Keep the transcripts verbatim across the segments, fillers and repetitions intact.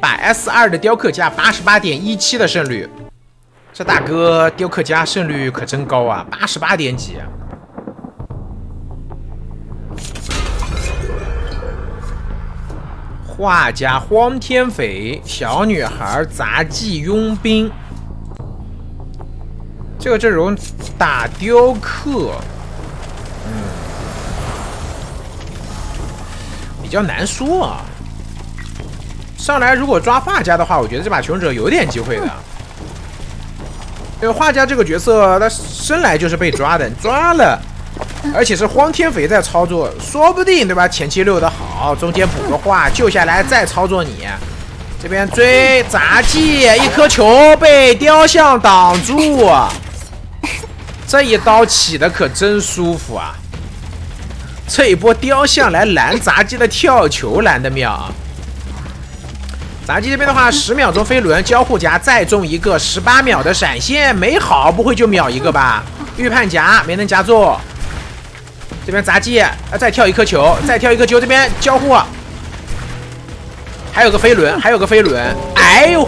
把 S 二 的雕刻家八十八点一七的胜率，这大哥雕刻家胜率可真高啊，八十八点几。画家荒天斐，小女孩杂技佣兵。这个阵容打雕刻，嗯，比较难说啊。上来如果抓画家的话，我觉得这把求生者有点机会的。因为画家这个角色，他生来就是被抓的，抓了。而且是荒天斐在操作，说不定对吧？前期溜的好，中间补个画救下来再操作你。这边追杂技，一颗球被雕像挡住，这一刀起的可真舒服啊！这一波雕像来拦杂技的跳球拦得妙啊！杂技这边的话，十秒钟飞轮交互夹再中一个，十八秒的闪现没好，不会就秒一个吧？预判夹没能夹住。这边杂技，啊，再跳一颗球，再跳一颗球，这边交互，还有个飞轮，还有个飞轮，哎呦！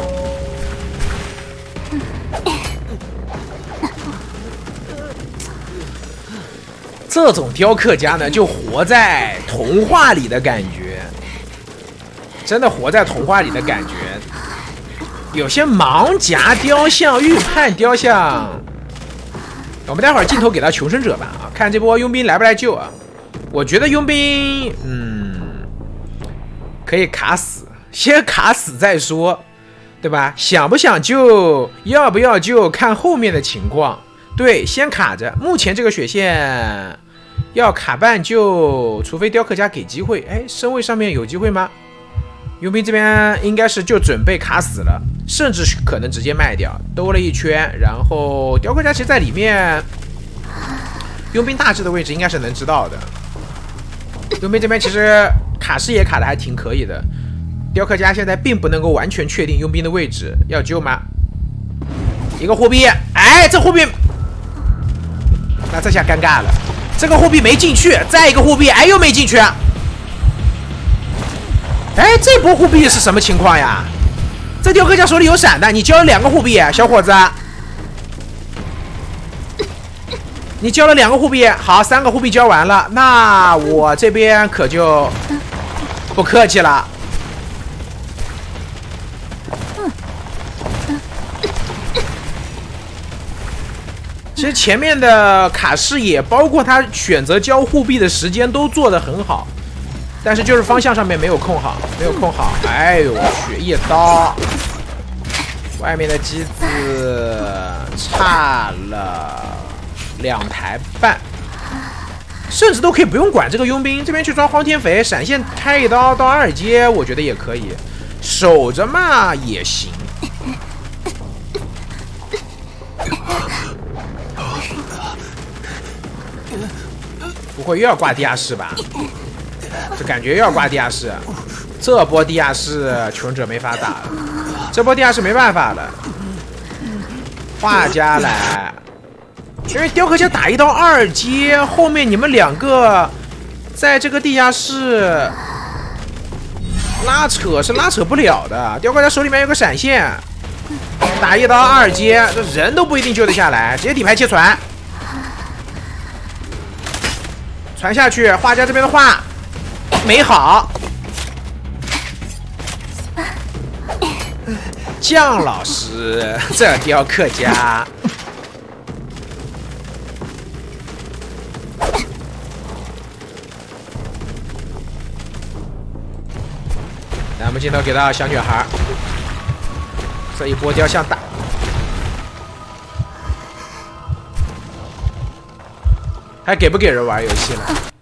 这种雕刻家呢，就活在童话里的感觉，真的活在童话里的感觉。有些盲夹雕像、预判雕像。我们待会儿镜头给到求生者吧啊，看这波佣兵来不来救啊？我觉得佣兵，嗯，可以卡死，先卡死再说，对吧？想不想救，要不要救，看后面的情况。对，先卡着。目前这个血线要卡半救，除非雕刻家给机会。哎，身位上面有机会吗？佣兵这边应该是就准备卡死了。甚至可能直接卖掉，兜了一圈，然后雕刻家其实在里面，佣兵大致的位置应该是能知道的。佣兵这边其实卡视野卡的还挺可以的，雕刻家现在并不能够完全确定佣兵的位置，要救吗？一个护臂，哎，这护臂，那这下尴尬了，这个护臂没进去，再一个护臂，哎，又没进去。哎，这波护臂是什么情况呀？这雕刻家手里有闪的，你交了两个护臂，小伙子，你交了两个护臂，好，三个护臂交完了，那我这边可就不客气了。其实前面的卡视野，包括他选择交护臂的时间都做得很好。但是就是方向上面没有控好，没有控好，哎呦我去，一刀，外面的机子差了两台半，甚至都可以不用管这个佣兵，这边去抓荒天斐，闪现开一刀到二阶，我觉得也可以，守着嘛也行。不会又要挂地下室吧？这感觉又要挂地下室，这波地下室求生者没法打了，这波地下室没办法了。画家来，因为雕刻家打一刀二阶，后面你们两个在这个地下室拉扯是拉扯不了的。雕刻家手里面有个闪现，打一刀二阶，这人都不一定救得下来，直接底牌切传，传下去。画家这边的话。没好，酱老师，这雕刻家，来，我们镜头给到小女孩，这一波雕像打，还给不给人玩游戏了？